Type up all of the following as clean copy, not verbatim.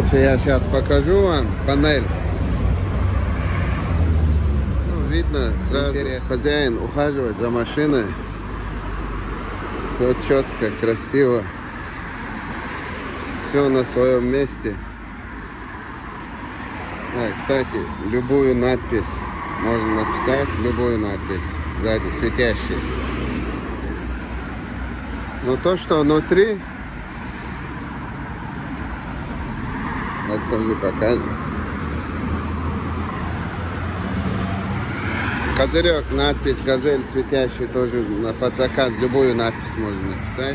Короче, я сейчас покажу вам панель. Ну, видно, сразу хозяин ухаживает за машиной. Все четко, красиво. Все на своем месте. Да, кстати, любую надпись можно написать, любую надпись сзади, светящие. Но то, что внутри, это тоже покажем. Козырек, надпись «Газель» светящий, тоже под заказ, любую надпись можно написать.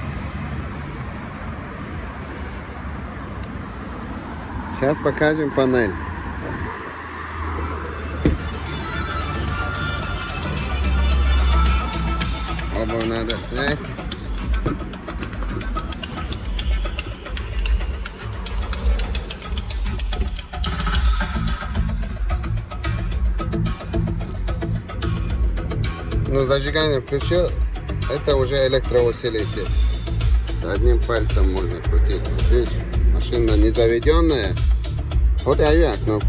Сейчас покажем панель. Обувь надо снять. Ну, зажигание включил, это уже электроусилитель. Одним пальцем можно крутить. Видишь, машина не заведенная. Вот я кнопку.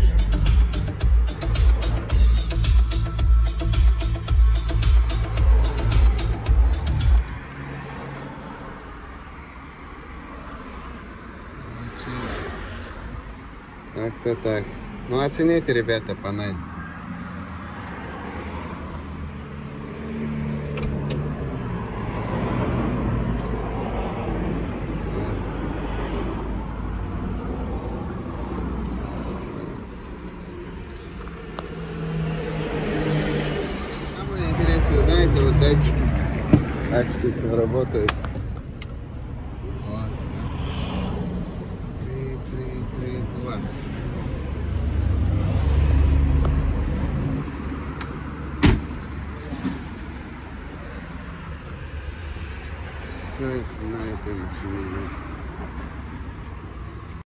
Как-то так. Ну, оцените, ребята, панель. Самое интересное, знаете, вот датчики. Датчики все работают. Вот. 3, 3, 3, 2. Все это на этой машине есть.